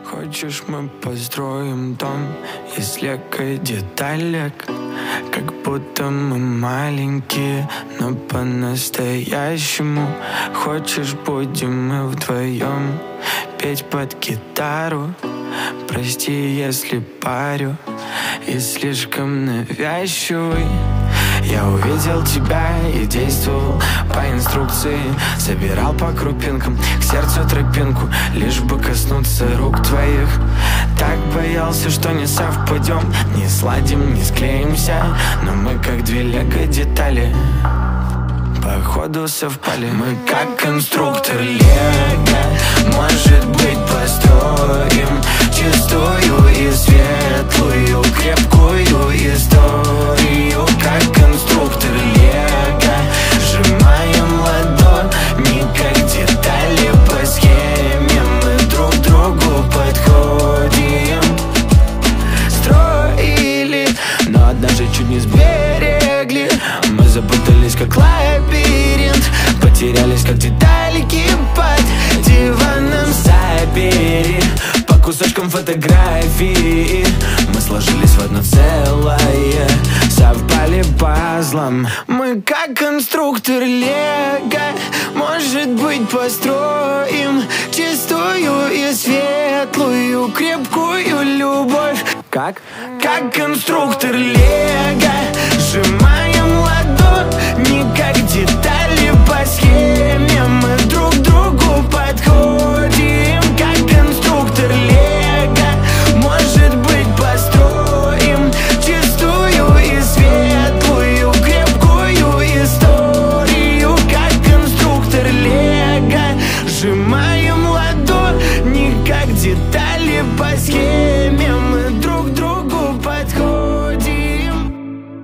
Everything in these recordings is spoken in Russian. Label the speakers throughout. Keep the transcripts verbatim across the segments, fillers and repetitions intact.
Speaker 1: Хочешь, мы построим дом из лего и деталек, как будто мы маленькие, но по-настоящему. Хочешь, будем мы вдвоем петь под гитару? Прости, если парю и слишком навязчивый. Я увидел тебя и действовал по инструкции. Собирал по крупинкам к сердцу тропинку, лишь бы коснуться рук твоих. Так боялся, что не совпадем, не сладим, не склеимся, но мы как две лего детали, походу совпали. Мы как конструктор лего, может быть, построим чистую и светлую, крепкую историю. Как конструктор лего, сжимаем ладони, как детали по схеме. Мы друг другу подходим. Строили, но однажды чуть не сберегли. Мы запутались, как лабиринт, потерялись, как детальки под диваном. Забери по кусочкам фотографии, мы сложились в одно целое, совпали пазлом. Мы как конструктор лего, может быть, построим чистую и светлую, крепкую любовь. Как? Как конструктор лего, сжимаем ладони, как детали по схеме. Мы друг другу подходим. Как конструктор лего, может быть, построим чистую и светлую, крепкую историю. Как конструктор лего, сжимаем ладони, как детали по схеме. Мы друг другу подходим.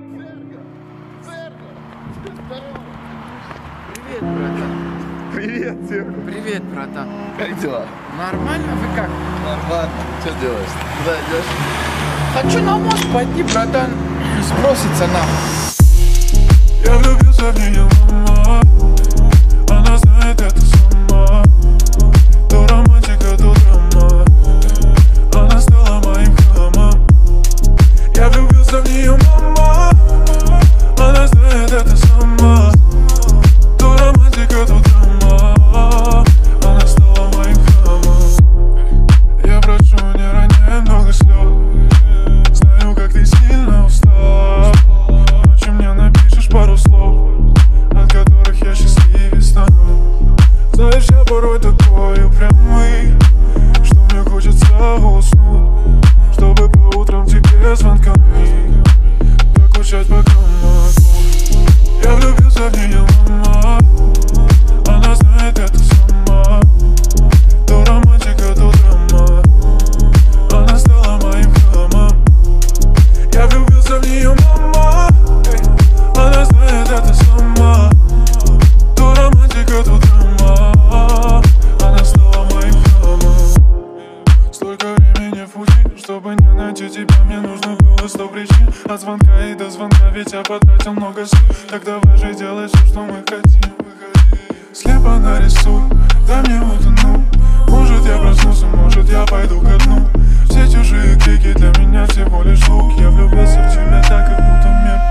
Speaker 2: Привет, братан.
Speaker 3: Привет, Серега.
Speaker 2: Привет, братан.
Speaker 3: Как дела?
Speaker 2: Нормально? Вы как?
Speaker 3: Нормально. Что делаешь? Куда идешь?
Speaker 2: Хочу на мост пойти, братан. Сброситься нам.
Speaker 4: Я влюбился в нее, мама. Она знает это сама. То романтика, то драма. Она стала моим хамом. Я влюбился в нее, мама. Она знает это сама. То романтика, то драма. Она стала моим хамом. Я прошу, не роняй много слез. Знаю, как ты сильно устал. Ночью мне напишешь пару слов, от которых я счастливее стану. Знаешь, я порой такой упрямый, что мне хочется уснуть, чтобы по утрам тебе звонками докучать пока могу. Я влюбился в нее, мама. Она знает это сама. То романтика, то драма. Она стала моим хамом. Я влюбился в нее, мама. Она знает это сама. То романтика, то драма. Она стала моим хамом. Столько времени в пути, чтобы не найти тебя, мне нужно было сто причин. От звонка и до звонка, ведь я потратил много сил. Так давай же делай все, что мы хотим. Слепо нарисуй, дай мне утонуть. Может я проснулся, может я пойду ко дну. Все чужие крики для меня всего лишь звук. Я влюбился в тебя так, как будто мне.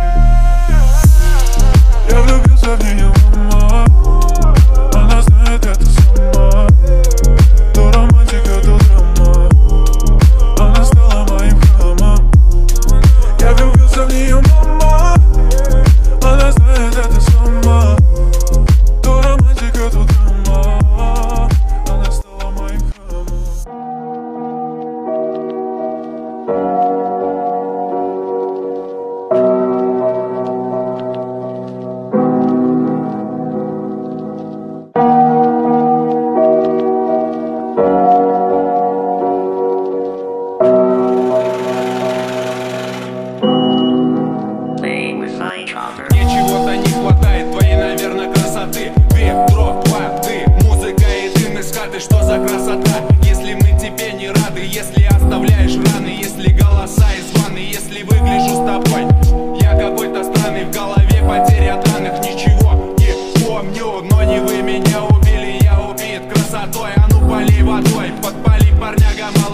Speaker 4: Я влюбился в нее, мама. Она знает это сама. То романтика, то драма. Она стала моим хамом. Я влюбился в нее, мама. Она знает это сама. То романтика, то драма. Она стала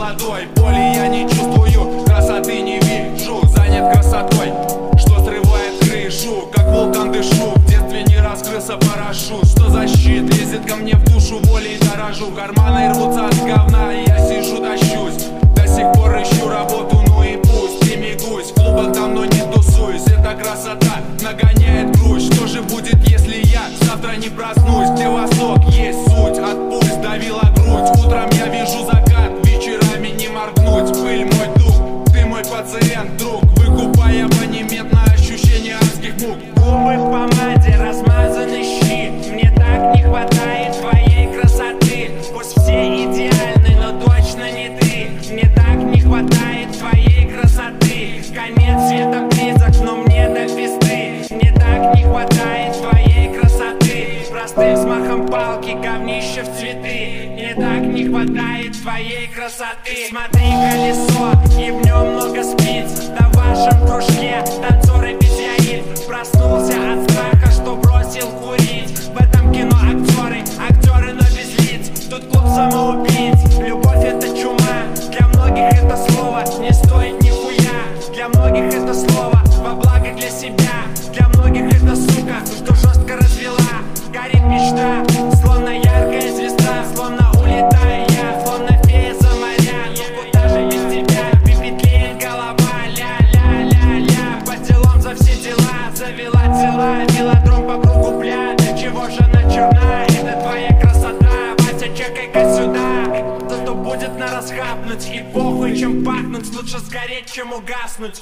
Speaker 5: молодой. Боли я не чувствую, красоты не вижу. Занят красотой, что срывает крышу. Как вулкан дышу, в детстве не раскрылся парашют. Что за щит лезет ко мне в душу, волей дорожу. Карманы рвутся от говна, и я сижу тащусь. До сих пор ищу работу, ну и пусть. Перемигусь, в клубах давно не тусуюсь. Эта красота нагоняет грусть. Что же будет, если я завтра не проснусь? Где восток есть суть, от пульс давила грудь. Утром я вижу закат, вечерами не моргнуть. Пыль мой дух, ты мой пациент, друг. Выкупая абонемент на ощущение адских мук.
Speaker 6: Губы в помаде, размазаны щи. Мне так не хватает твоей красоты. Пусть все идеальны, но точно не ты. Мне так не хватает твоей красоты. Конец света близок, но мне до пизды. Мне так не хватает твоей красоты. Простым взмахом палки, говнище в цветы. Мне так не хватает твоей красоты. Смотри, колесо, и в нем много спиц. Да в вашем кружке танцоры без яиц. Проснулся от страха, что бросил курить. В этом кино актеры, актеры, но без лиц. Тут клуб самоубийц. Любовь это чума, для многих это слово не стоит нихуя. Для многих это слово во благо для себя. Для многих это сука, что жестко развела. Горит мечта, словно яркая звезда. Словно улетаю я, словно фея за моря. Но куда же без тебя, пепетлеет голова. Ля-ля-ля-ля, по делам за все дела. Завела дела, велодром по кругу, бля. Для чего же она черна? Это твоя красота, Вася, чекай-ка сюда. Зато будет на расхапнуть, и похуй чем пахнуть. Лучше сгореть, чем угаснуть.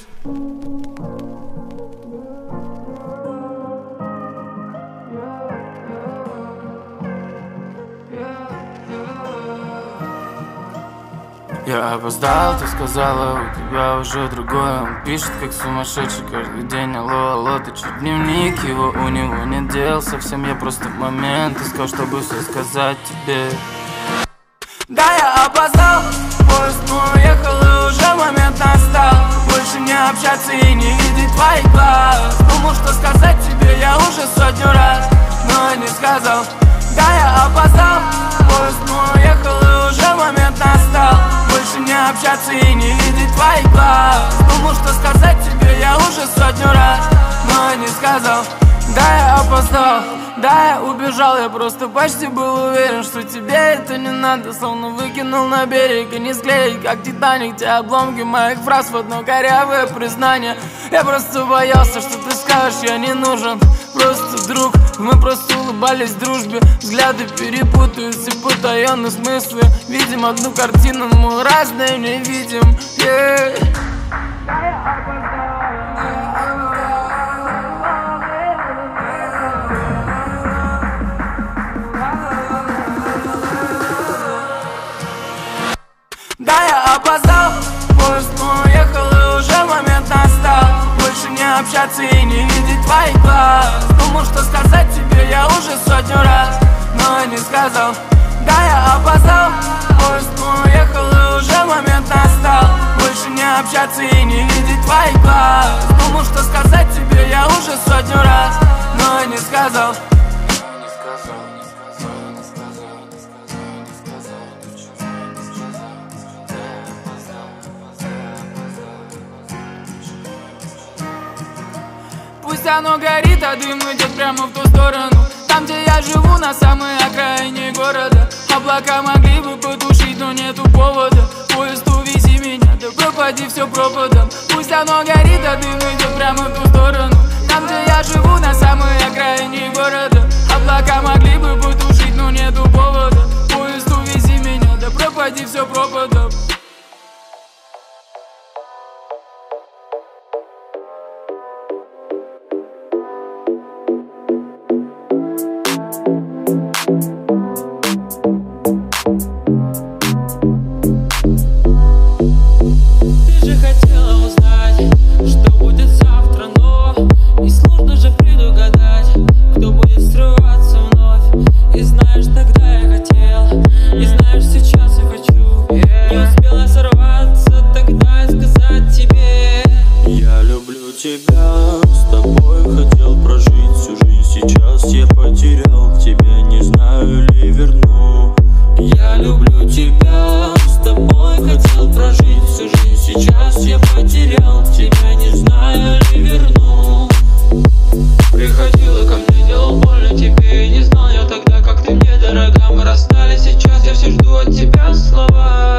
Speaker 7: Я опоздал, ты сказала, у тебя уже другое. Он пишет как сумасшедший каждый день. Алло, алло, ты чё, дневник его, у него нет дел совсем. Я просто в момент искал, чтобы все сказать тебе. Да, я опоздал, поезд мой уехал, и уже момент настал. Больше не общаться и не видеть твоих глаз. Думал, что сказать тебе я уже сотню раз, но не сказал. Да, я опоздал, поезд мой уехал, и уже момент настал. Больше не общаться и не видеть твоих глаз. Думал, что сказать тебе я уже сотню раз, но не сказал. Да, я опоздал, да, я убежал. Я просто почти был уверен, что тебе это не надо. Словно выкинул на берег и не склеить, как Титаник. Те обломки моих фраз в одно корявое признание. Я просто боялся, что ты скажешь, я не нужен. Просто друг, мы просто улыбались дружбе. Взгляды перепутаются в потаенные смыслы. Видим одну картину, но мы разные не видим. Yeah. Да, я опоздал, поезд мой уехал, и уже момент настал. Больше не общаться и не видеть твоих глаз. Думал, что сказать тебе я уже сотню раз, но не сказал. Да, я опоздал, поезд мой уехал, и уже момент настал. Больше не общаться и не видеть твоих глаз. Думал, что сказать тебе я уже сотню раз, но не сказал. Пусть оно горит, а дым идет прямо в ту сторону. Там, где я живу, на самой окраине города. Облака могли бы потушить, но нету повода. Поезд, увези меня, да пропади все пропадом. Пусть оно горит, а дым идет прямо в ту сторону. Там, где я живу, на самой окраине города. Облака могли бы потушить, но нету повода. Поезд, увези меня, да пропади все пропадом.
Speaker 8: Предугадать, кто будет срываться вновь. И знаешь, тогда я хотел с тобой хотел прожить всю жизнь. Сейчас я потерял тебя, не знаю ли верну. Приходила ко мне, делал больно тебе, не знал я тогда, как ты мне дорога. Мы расстались, сейчас я все жду от тебя слова.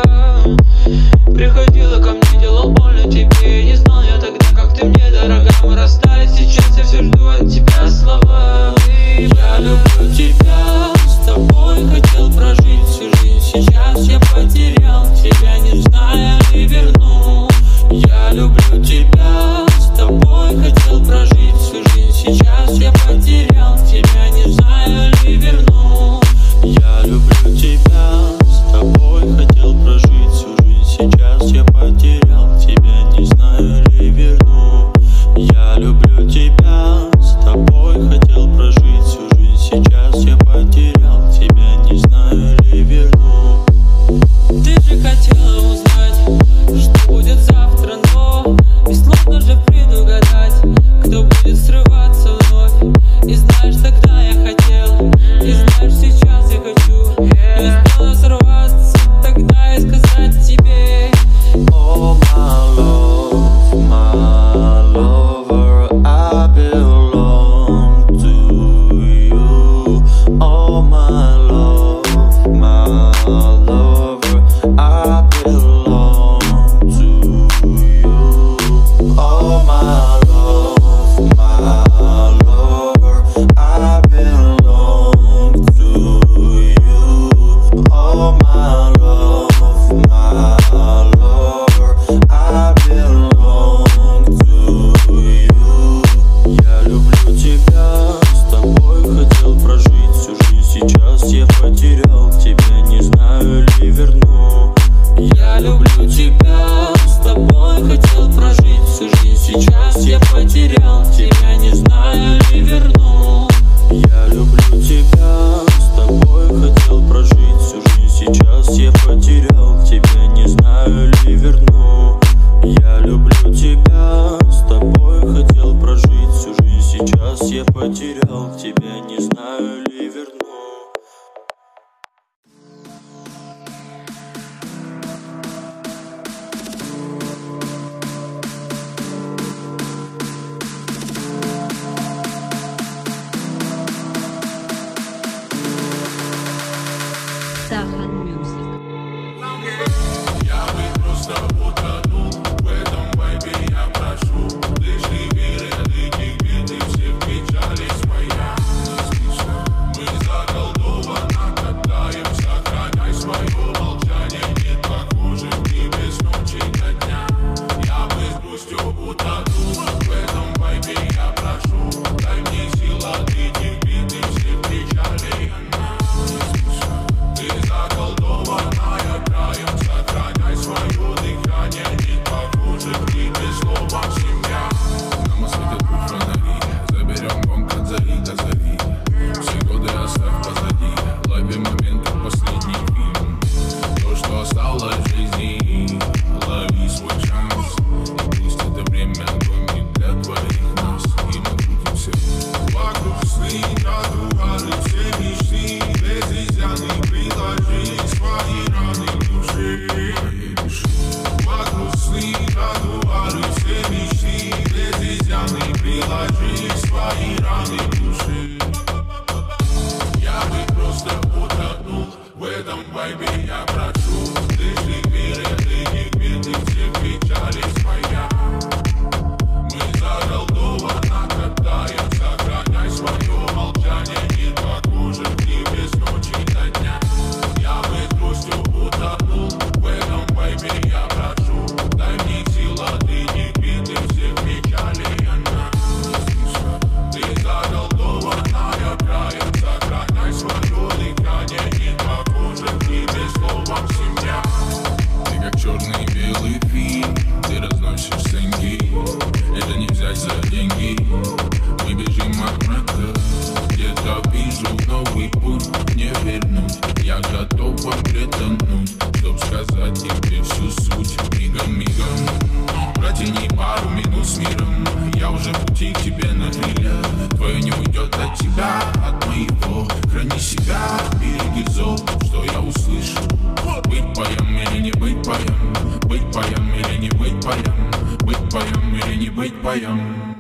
Speaker 8: Приходила ко мне, делал больно тебе, не знал я тогда, как ты мне дорога. Мы расстались, сейчас я все жду от тебя слова. Я люблю тебя, с тобой хотел прожить всю жизнь. Сейчас я потерял тебя, не знаю ли верну. Я люблю тебя, с тобой хотел прожить всю жизнь. Сейчас я потерял тебя, не знаю ли верну. Я люблю тебя, с тобой хотел прожить всю жизнь. Сейчас я потерял тебя, не знаю ли верну. Я люблю тебя, с тобой хотел прожить всю жизнь. Сейчас я потерял тебя, не знаю ли верну. Ты же хотела узнать, что будет завтра, но и сложно же предугадать, кто будет срываться вновь. И знаешь, тогда я хотел, и знаешь, сейчас я хочу. Не успела сорваться тогда и сказать тебе:
Speaker 9: Oh my love, my lover, I belong to you. Oh my love, my lover, I belong to you. Oh my love, my lover, I belong to you. Oh my love, my lover, I belong to you. Я люблю тебя, с тобой хотел прожить всю жизнь. Сейчас я потерял тебя, не знаю ли верну.
Speaker 8: я люблю тебя, с тобой хотел прожить всю жизнь. Сейчас я потерял тебя, не знаю ли верну.
Speaker 9: Я люблю тебя, с тобой хотел прожить всю жизнь. Сейчас я потерял тебя, не знаю ли верну. Я люблю тебя, с тобой хотел прожить всю жизнь. Сейчас я потерял тебя, не знаю ли верну.
Speaker 4: Я бы просто утонул в этом вайбе, я прошу. Лишь не веры, этих бед и всех печалей своя. Мы заколдованы, катаем, сохраняй свое молчание. Нет похожих ни без ночи до дня. Я бы с грустью утонул в этом вайбе, я прошу. Дай мне сил от этих бед и всех печалей. Ты заколдованная, краем сохраняй свое дыхание. Нет похожих ни без слова семья. Нам осветят путь фонари, заберем гонг от зари до зари. Все годы оставь позади, лови момент как последний фильм. То, что осталось в жизни, лови свой шанс. И пусть это время гонит для твоих нас. И мы крутимся вокруг сны, тротуары, все мечты. Без изъяны приложи свои раны души. Вокруг сны, тротуары, все мечты. Без изъяны приложи свои раны души. Я бы просто утонул в этом вайбе, я прошу. Ты же веры, ты не бед и всех печалей своя. Мы заколдованы, катаем, сохраняй свое молчание. Нет похожих ни без ночи до дня. Я бы с грустью утонул в этом вайбе, я прошу. Дай мне сил от этих бед и всех печалей. Она ты заколдованная, краем сохраняй свое дыхание. Нет похожих ни без слова семья. Ты как черный и белый фильм, ты разносишь сценки. Это не взять за деньги. Мы бежим от мрака, где-то вижу новый путь, не вернуть. Я готов вам притонуть, чтоб сказать тебе всю суть. Мигом-мигом протяни пару минут с миром. Я уже в пути к тебе на крылья. Твое не уйдет от тебя, от моего. Храни себя, береги зол, что я услышу. Быть поем или не вдвоем.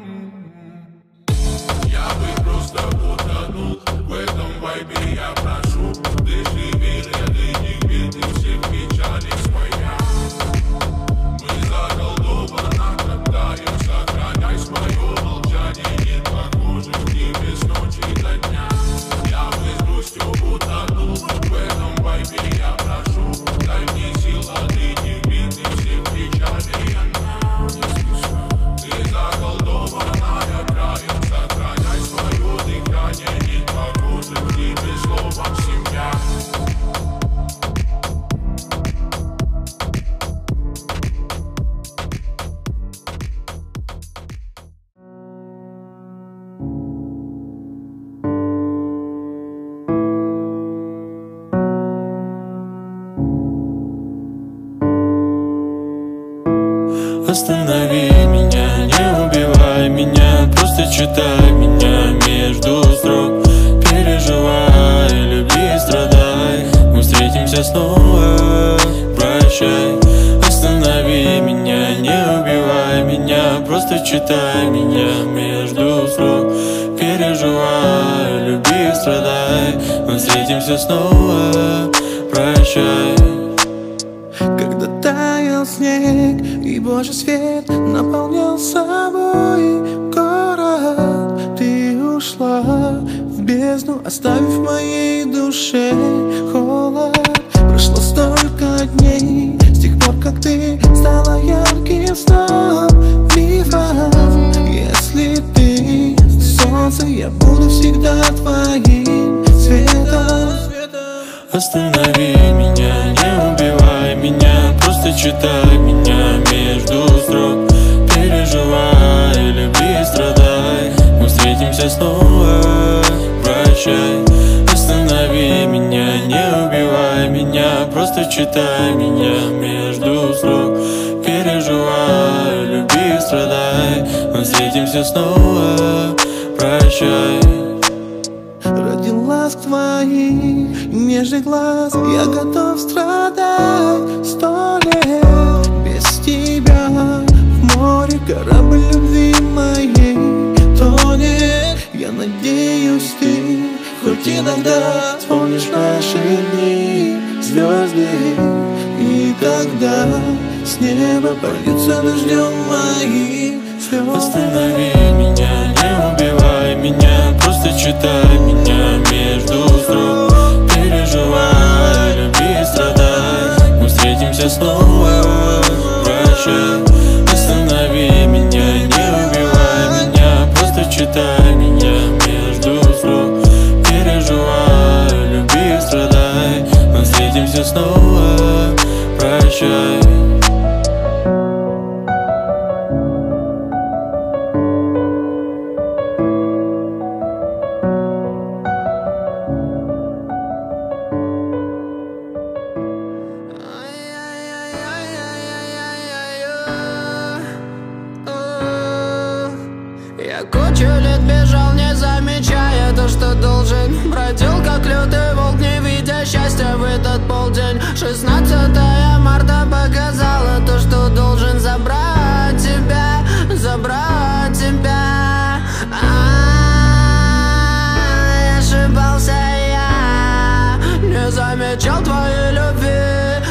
Speaker 4: Я бы просто утонул в этом вайбе, я прошу. Ты живи ряды бит и всех печалей своя. Мы заколдованы, катаем, сохраняй свое молчание. Нет похожих дней без ночи до дня. Я бы с грустью утонул в этом вайбе, я прошу. Дай мне сил от этих бит и всех печалей. Ты заколдованная краем, сохраняй свое дыхание. Нет похожих дней без слова семья.
Speaker 9: Останови меня, не убивай меня, просто читай меня между строк. Переживай, люби, страдай, мы встретимся снова, прощай. Останови меня, не убивай меня, просто читай меня между строк. Переживай, люби, страдай, мы встретимся снова, прощай.
Speaker 10: Когда таял снег и Божий свет наполнял собой город, ты ушла в бездну, оставив в моей душе холод. Прошло столько дней с тех пор, как ты стала ярким сном мифом. Если ты солнце, я буду всегда твоим светом.
Speaker 9: Останови меня, не убивай меня, просто читай меня между строк. Переживай, люби, страдай, мы встретимся снова, прощай. Останови меня, не убивай меня, просто читай меня между строк. Переживай, люби, страдай, мы встретимся снова, прощай.
Speaker 10: Ради ласк твоих и нежных глаз я готов страдать сто лет. Без тебя в море корабль любви моей тонет. Я надеюсь, ты хоть иногда вспомнишь наши дни, звезды. И тогда с неба польются дождем мои слезы.
Speaker 9: Останови меня, не убивай меня, просто читай меня между строк. Переживай, люби, страдай, мы встретимся снова, прощай. Останови меня, не убивай меня, просто читай меня между строк. Переживай, люби, страдай, мы встретимся снова, прощай.
Speaker 1: Я кучу лет бежал, не замечая то, что должен. Бродил как лютый волк, не видя счастья в этот полдень. шестнадцатое марта показала то, что должен забрать тебя, забрать тебя. А-а-а, ошибался я, не замечал твоей любви.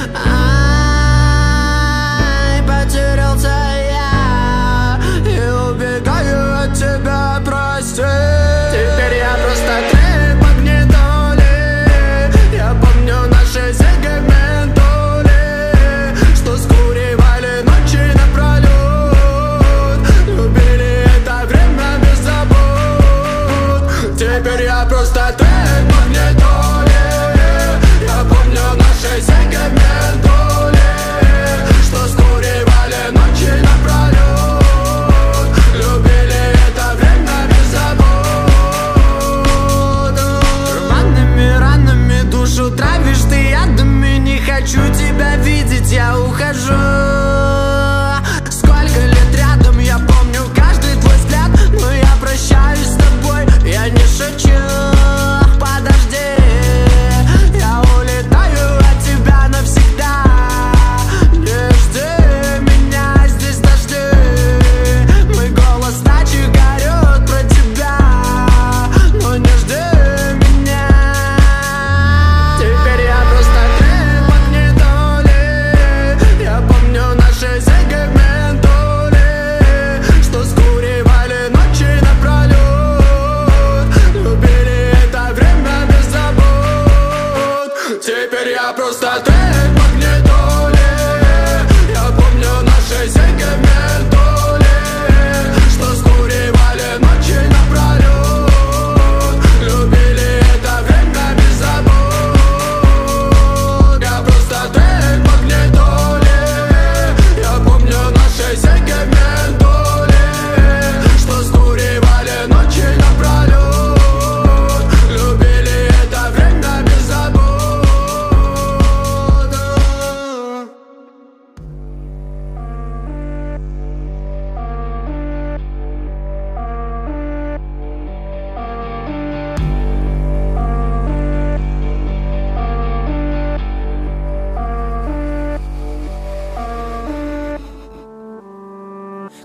Speaker 1: А-а-а, потерялся я и убегаю от тебя, прости. Теперь я просто клей магнитоли. Я помню наши сегменты.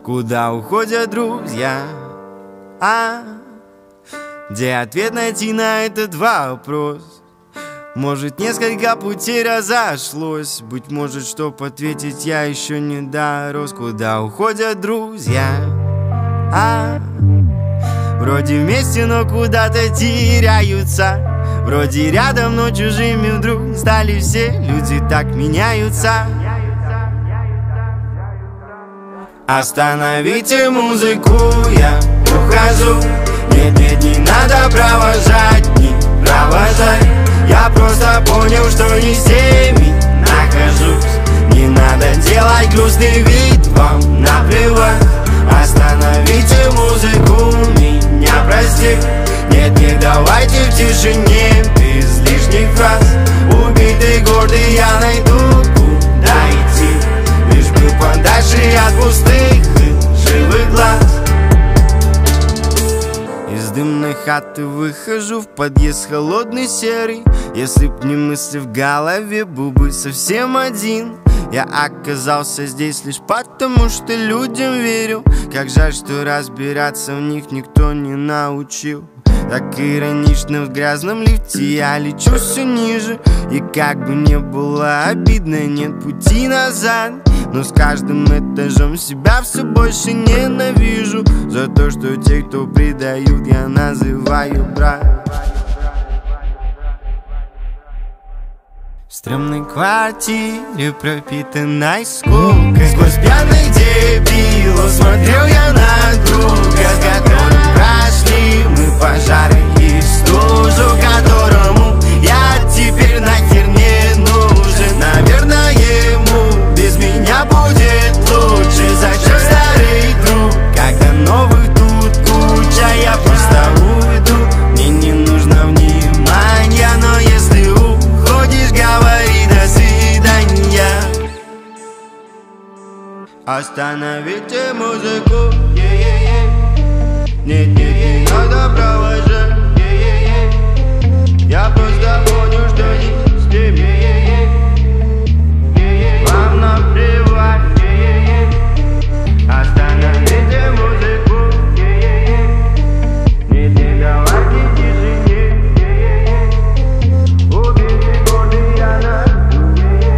Speaker 11: Куда уходят друзья? А где ответ найти на этот вопрос? Может, несколько путей разошлось. Быть может, чтоб ответить, я еще не дорос. Куда уходят друзья? А вроде вместе, но куда-то теряются. Вроде рядом, но чужими вдруг стали все. Люди так меняются. Остановите музыку, я ухожу. Нет, нет, не надо провожать, не провожать. Я просто понял, что не с теми нахожусь. Не надо делать грустный вид, вам наплевать. Остановите музыку, меня прости. Нет, не давайте в тишине, без лишних фраз. Убитый гордый я найду, куда идти. Лишь бы подальше от пустых и живых глаз. Из дымной хаты выхожу в подъезд холодный серый. Если б не мысли в голове, был бы совсем один. Я оказался здесь лишь потому, что людям верил. Как жаль, что разбираться в них никто не научил. Так иронично в грязном лифте я лечу все ниже. И как бы не было обидно, нет пути назад. Но с каждым этажом себя все больше ненавижу. За то, что те, кто предают, я называю брат. В стрёмной квартире, пропитанной скукой, сквозь пьяных дебилов смотрел я на друга, с которым прошли мы пожары и стужу, которому я теперь нахер не нужен. Наверное, ему без меня будет лучше. Зачем старый друг, когда новых тут куча? Я просто уйду, мне не нужно внимания. Но если уходишь, говори до свидания. Остановите музыку, нет, нет, не надо провожать. Я просто понял, что не с теми. Вам наплевать. Остановите музыку, нет, не давайте тишине. Убейте гордый я найду.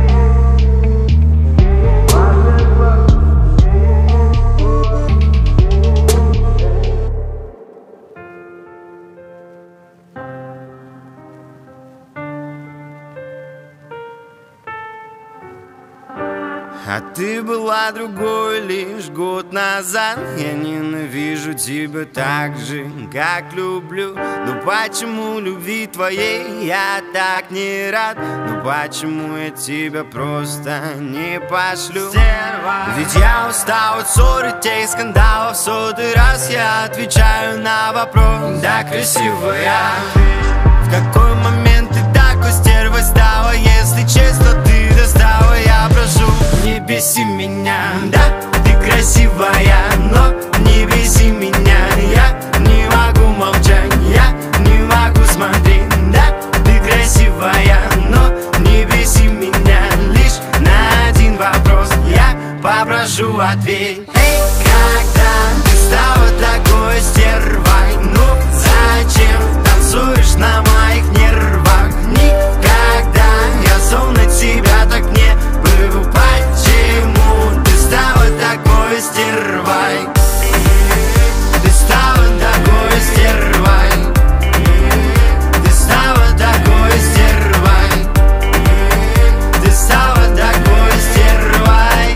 Speaker 11: А ты была другой лишь год назад. Я ненавижу тебя так же, как люблю. Но почему любви твоей я так не рад? Ну почему я тебя просто не пошлю? Ведь я устал от ссор и тех скандалов. В сотый раз я отвечаю на вопрос: да, красивая. В какой момент ты такой стервой стала? Если честно, ты достала. Я прошу, не беси меня. Да, ты красивая, но не беси меня. Я не могу молчать, я не могу смотреть. Да, ты красивая, но не беси меня. Лишь на один вопрос я попрошу ответь. Эй, когда ты стала такой стервой? Ну зачем танцуешь на моих нервах? Никогда я зол на тебя так не был. Почему ты стала такой стервой? Ты стала такой стервой. Ты стала такой стервой. Ты стала такой стервой.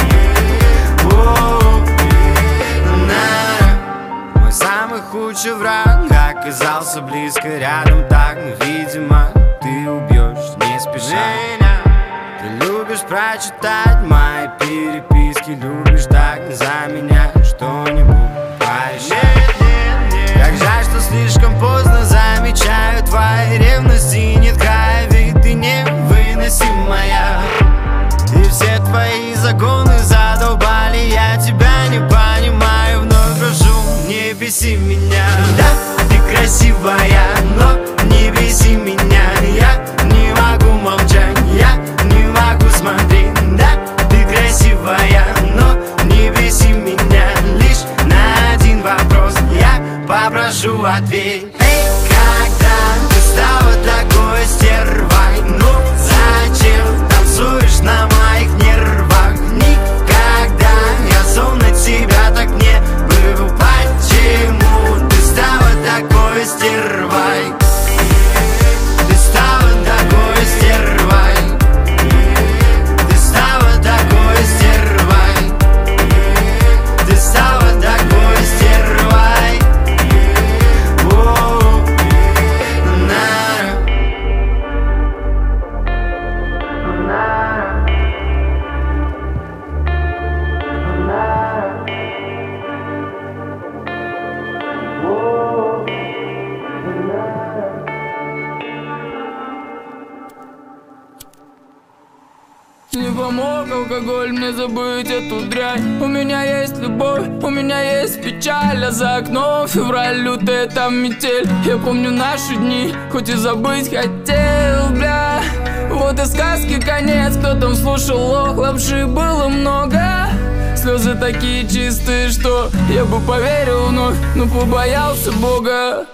Speaker 11: Мой самый худший враг оказался близко рядом, так, но, видимо, ты убьешь не спеша. Ты любишь прочитать мои переписки, любишь так за меня что-нибудь порешать. Как жаль, что слишком поздно замечаю твои ревности. Нет края, ведь ты невыносимая. И все твои загоны задолбали, я тебя не понимаю. Вновь прошу, не беси меня. Да, ты красивая, но не беси меня. Я не могу молчать, я не могу смотреть. Да, ты красивая, но не беси меня.
Speaker 7: Не помог алкоголь мне забыть эту дрянь. У меня есть любовь, у меня есть печаль, а за окном февраль, лютая там метель. Я помню наши дни, хоть и забыть хотел, бля. Вот и сказки конец, кто там слушал лох, лапши было много. Слезы такие чистые, что я бы поверил вновь, но побоялся Бога.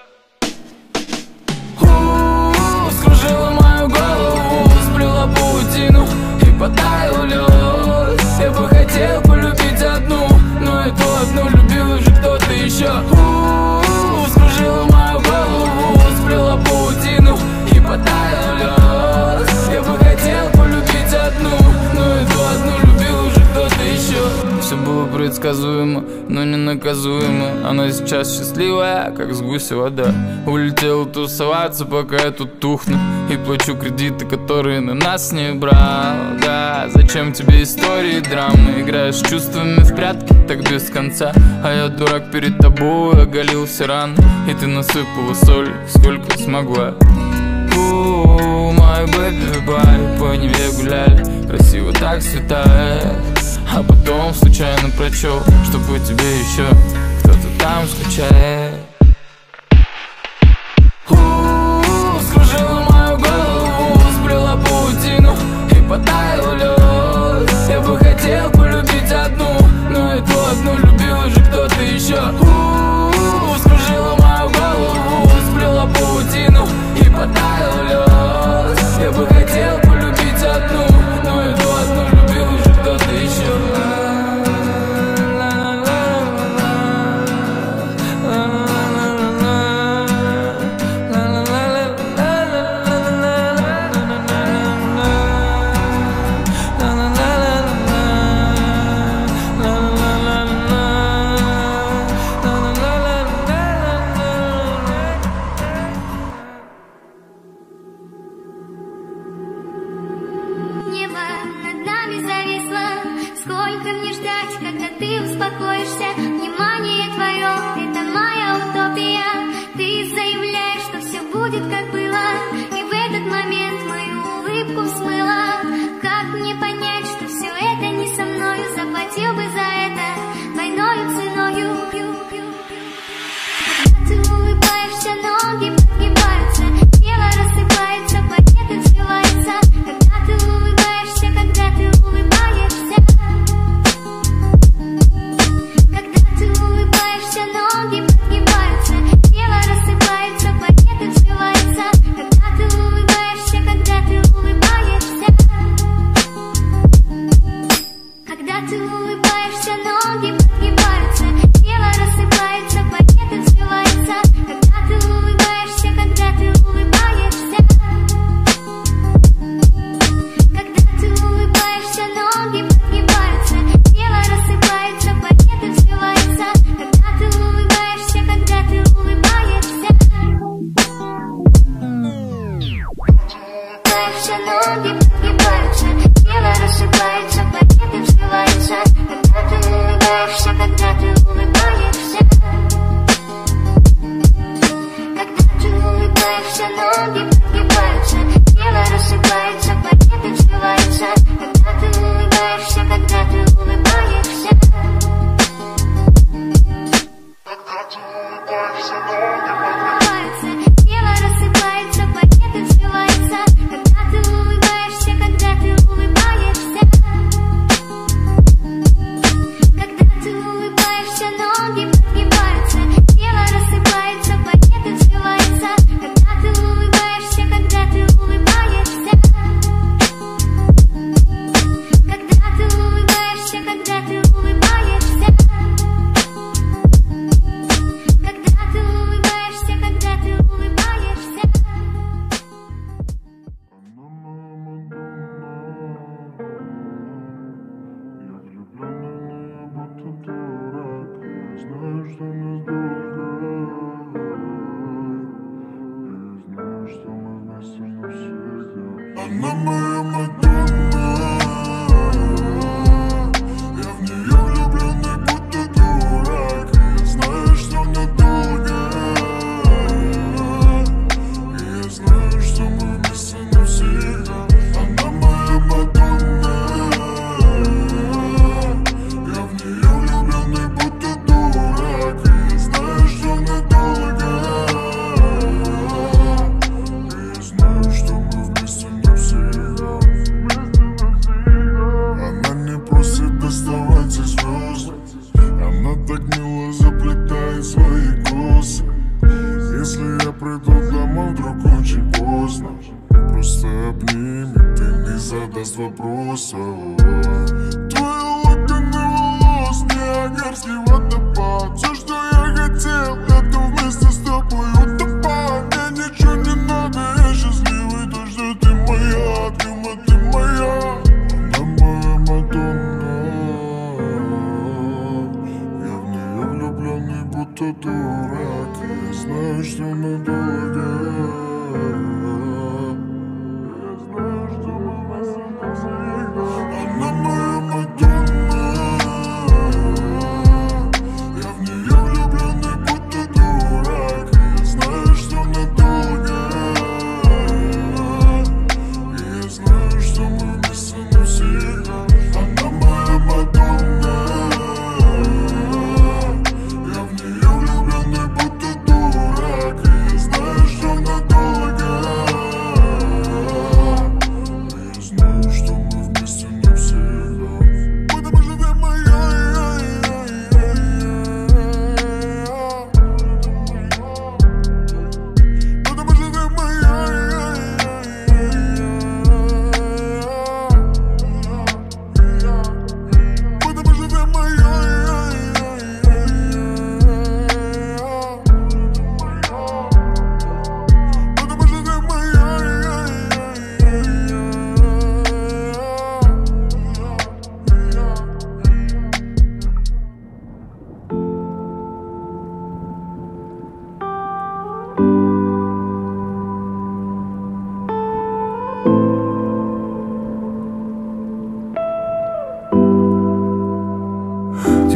Speaker 7: У-у-у, скружила мою голову, сплела паутину и потаял лед. Я бы хотел полюбить одну, но эту одну любил уже кто-то еще. У-у-у, скружила мою голову, сплела паутину и потаял лед. Я бы хотел полюбить одну, но эту одну любил уже кто-то еще. Все было предсказуемо, но не наказуемо. Она сейчас счастливая, как с гуся вода. Улетела тусоваться, пока я тут тухну и плачу кредиты, которые на нас не брал. Да, зачем тебе истории, драмы? Играешь с чувствами в прятки, так без конца. А я дурак перед тобой, оголился рано, и ты насыпала соль, сколько смогла. У-у-у, my baby, bye. По Неве гуляли, красиво так светает. А потом случайно прочел, что по тебе еще кто-то там скучает. У-у-у, скружила мою голову, сплела паутину и потаял лед. Я бы хотел полюбить одну, но эту одну любил уже кто-то еще. У-у-у, скружила мою голову, сплела паутину и потаял лед. Я бы хотел полюбить одну, но эту одну любил уже кто-то еще.
Speaker 12: Небо над нами зависло. Сколько мне ждать, когда ты успокоишься? Внимание твое — это моя утопия. Ты заявляешь, что все будет как было, и в этот момент мою улыбку смыла. Как мне понять, что все это не со мною? Заплатил бы за это двойною ценою. Когда ты улыбаешься, ноги подгибаются, тело рассыпается, планета взрывается. Когда ты улыбаешься, когда ты улыбаешься, когда ты улыбаешься, ноги подгибаются, тело рассыпается, планета взрывается. Когда ты улыбаешься, когда ты улыбаешься, когда ты улыбаешься,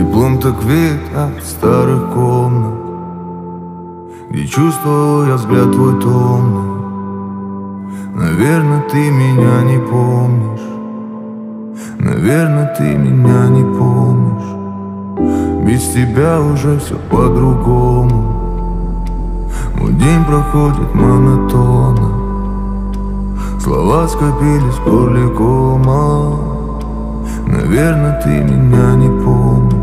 Speaker 13: Теплом так веет от старых комнат, где чувствовал я взгляд твой томный. Наверное, ты меня не помнишь, наверное, ты меня не помнишь. Без тебя уже все по-другому. Мой день проходит монотонно, слова скопились в горле кома. Наверное, ты меня не помнишь.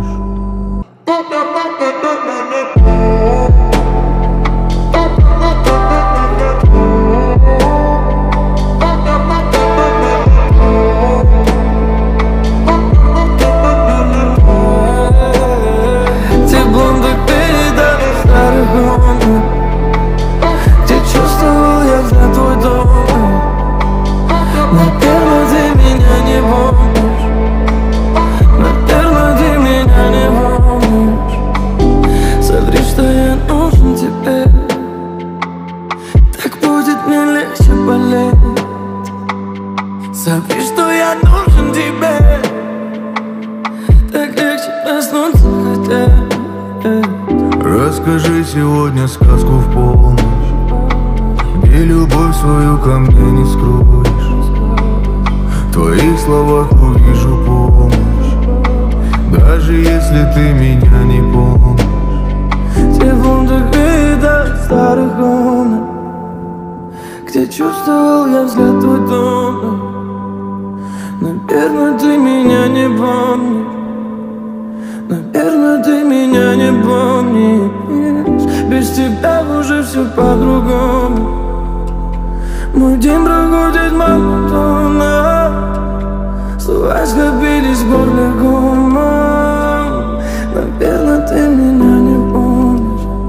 Speaker 10: Смотри, что я нужен тебе. Так легче проснуться хотя.
Speaker 13: Расскажи сегодня сказку в полночь, где любовь свою ко мне не скроешь. В твоих словах увижу помощь, даже если ты меня не помнишь.
Speaker 10: Теплом так веет от старых комнат, где чувствовал я взгляд твой дома. Наверное, ты меня не помнишь, наверное, ты меня не помнишь. Без тебя уже все по-другому. Мой день проходит монотонно, слова скопились в горле комом. Наверное, ты меня не помнишь.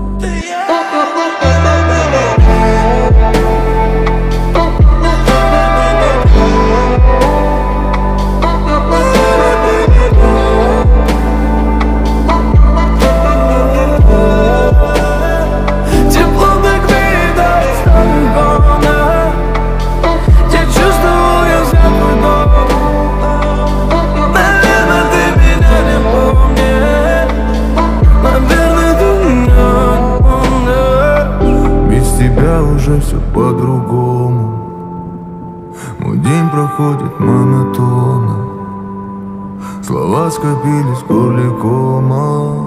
Speaker 13: Уже все по-другому. Мой день проходит монотонно, слова скопились в горле кома.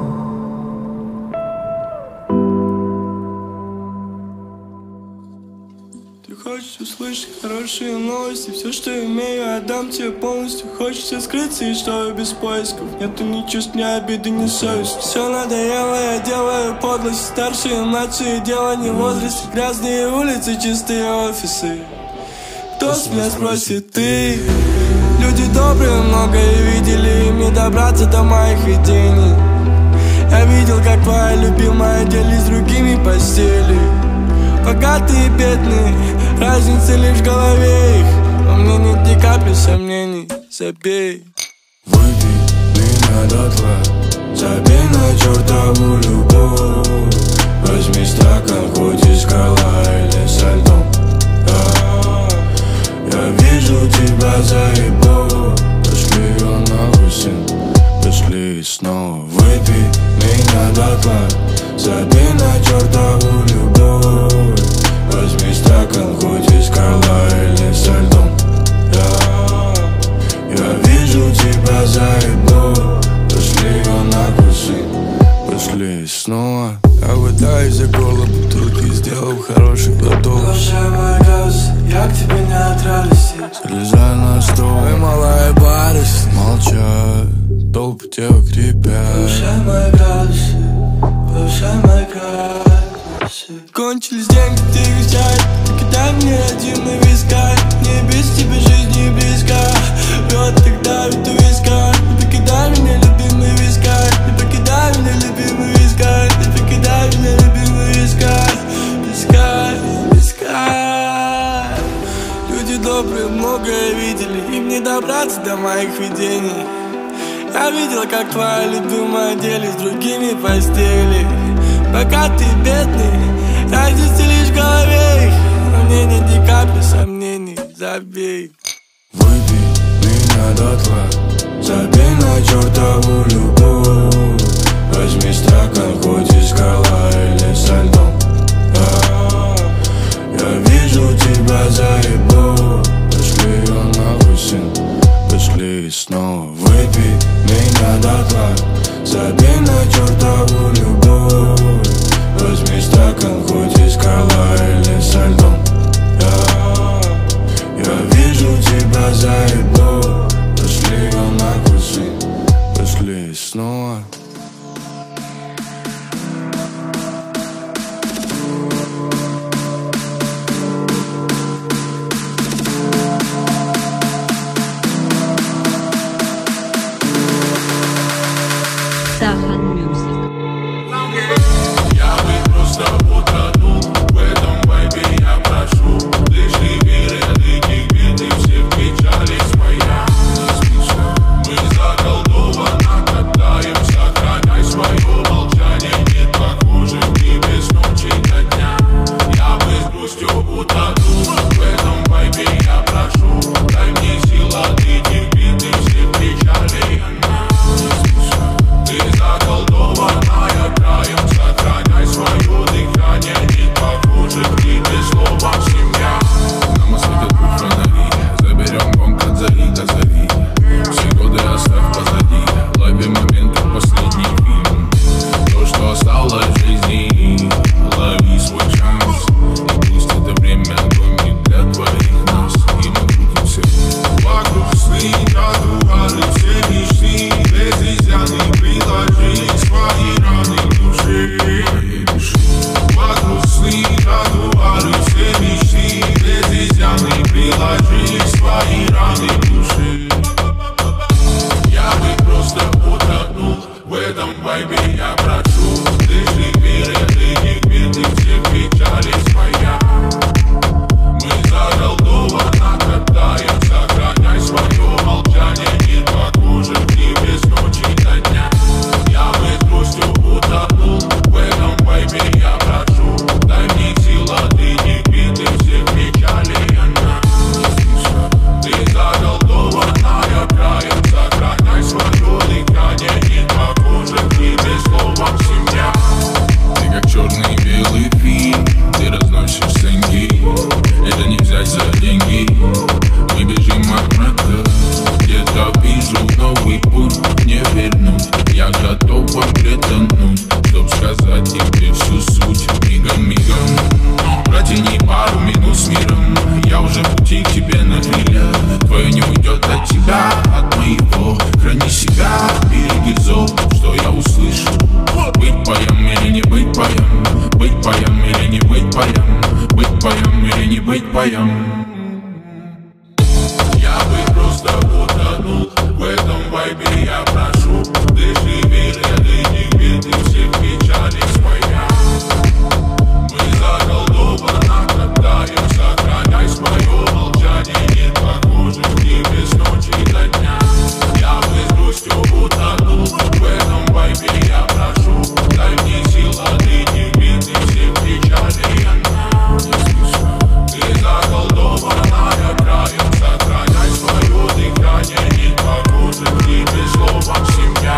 Speaker 14: Ты хочешь услышать хорошие новости, все, что имею, отдам тебе полностью. Хочется скрыться и что без поисков. Нету ни чувств, ни обиды, ни совести. Все надоело, я делаю подлость. Старшие, младшие, дело не в возрасте. Грязные улицы, чистые офисы. Кто с меня спросит, ты? Люди добрые многое видели, им не добраться до моих видений. Я видел, как твоя любимая делись с другими постели. Богатые и бедные, разница лишь в голове их. Во мне нет ни капли сомнений, забей.
Speaker 4: Выпей меня дотла, забей на чертову любовь. Возьми стакан, хоть из скала или со льдом. Я, я вижу тебя заебал. Пошли ее нахуй, сын, пошли снова. Выпей меня дотла, забей на чертову любовь. Возьми стакан, хоть из скала или со льдом. Я, я вижу тебя заебал. Пошли ее нахуй, сын, пошли снова. Я пытаюсь за горло бутылки, сделал хороший глоток.
Speaker 14: Глушай мой газ, я к тебе не от радости.
Speaker 4: Слезай на стол, и малая барыш молчат, толпы девок крепят.
Speaker 14: Глушай мой газ, глушай мой газ. Кончились деньги, ты их чай. Покидай мне один на висках. Не без тебя жизнь не близка. Вот тогда ведь у виска. Не покидай меня, любимый вискарь. Не покидай меня, любимый вискарь. Не покидай меня, любимый вискарь. Вискарь, вискарь. Люди добрые многое видели, им не добраться до моих видений. Я видел, как твоя любимая делись с другими постели. Богатый и бедный, разница лишь в голове их. Но мне нет ни капли сомнений, забей.
Speaker 4: Выпей меня дотла, забей на чертову любовь.
Speaker 14: снова выпей меня дотла. Забей на чертову любовь. Возьми стакан хоть из скала или со льдом. Я, я вижу тебя заебу. Пошли на кусы, пошли снова.
Speaker 4: Я бы просто утонул в этом вайбе, я прошу. Лишь не верь, этих бед и всех печалей своя. Мы заколдованы, катаем, сохраняй свое молчание. Нет похожих ни без ночи до дня. Я бы с грустью утонул в этом вайбе, я прошу. Дай мне сил от этих бед и всех печалей. Ты заколдованная, краем сохраняй свое дыхание. Нет похожих ни без слова семья. Нам осветят путь фонари, заберем гонг от зари до зари. Все годы оставь позади, лови момент как последний фильм. То, что осталось в жизни, лови свой шанс. И пусть это время гонит для твоих нас. И мы крутимся вокруг сны, тротуары, все мечты. Лезизяны, приложи свои раны души. Вокруг сны, тротуары, все мечты. Лезизяны, приложи свои раны души. Я бы просто утонул в этом вайбе, я прошу. Ты же верь, этих бед и всех печалей своя. Мы заколдованы, катаем, сохраняй свое молчание. Нет похожих ни без ночи до дня. Я бы с грустью утонул в этом вайбе, я прошу. Дай мне сил от этих бед и всех печалей. Ты заколдованная, краем сохраняй свое дыхание. Нет похожих ни без слова семья. Ты как черный и белый фильм, ты разносишь сынки. Это не взять за деньги. Мы бежим от мрака. Где-то вижу новый путь, не вернуть. Я готов притонуть, чтоб сказать тебе всю суть. Мигом-мигом протяни пару минут с миром. Я уже в пути к тебе на крылья. Твое не уйдет от тебя, от моего. Храни себя, береги зов, что я услышу. Быть поем или не быть поем. Быть поем или не быть поем. Быть поем или не быть поем. Я бы просто утонул в этом вайбе, я прошу. Ты же верь, этих бед и всех печалей своя. Мы заколдованы, катаем, сохраняй свое молчание. Нет похожих ни без ночи до дня. Я бы с грустью утонул в этом вайбе, я прошу. Дай мне сил от этих бед и всех печалей. Ты заколдованная, краем сохраняй свое дыхание. Нет похожих ни без слова семья.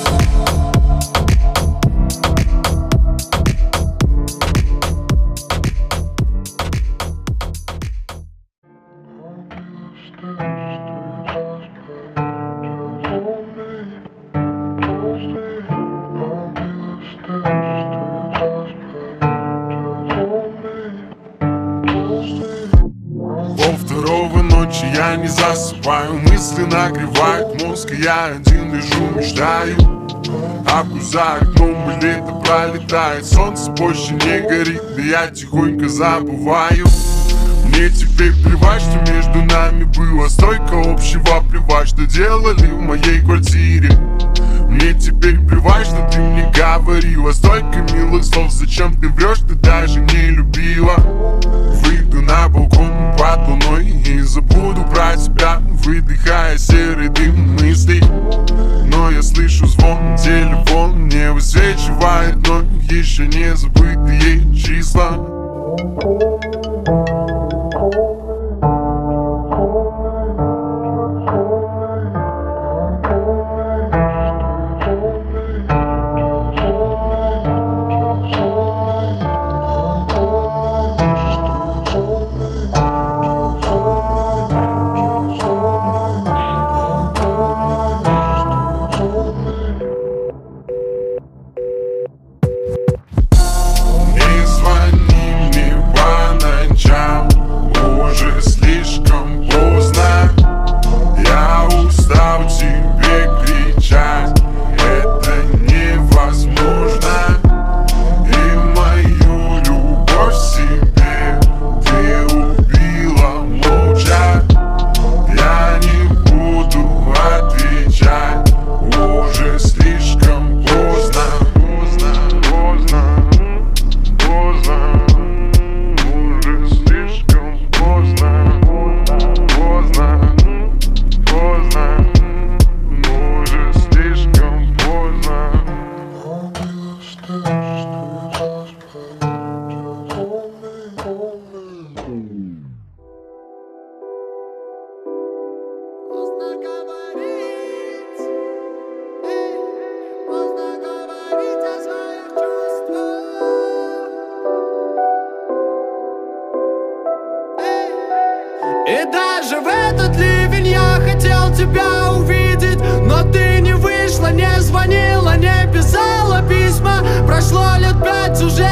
Speaker 15: Пол второго ночи я не засыпаю. Мысли нагревают мозг, и я один лежу, мечтаю. А за окном и лето пролетает. Солнце больше не горит, да я тихонько забываю. Мне теперь плевать, что между нами было столько общего. Плевать, что делали в моей квартире. Мне теперь плевать, что ты мне говорила столько милых слов. Зачем ты врешь, ты даже не любила. Выйду на балкон под луной и забуду про тебя, выдыхая серый дым мыслей. Но я слышу звон, телефон мне высвечивает вновь еще не забытые числа.
Speaker 1: тебя увидеть, но ты не вышла, не звонила, не писала письма. Прошло лет пять, уже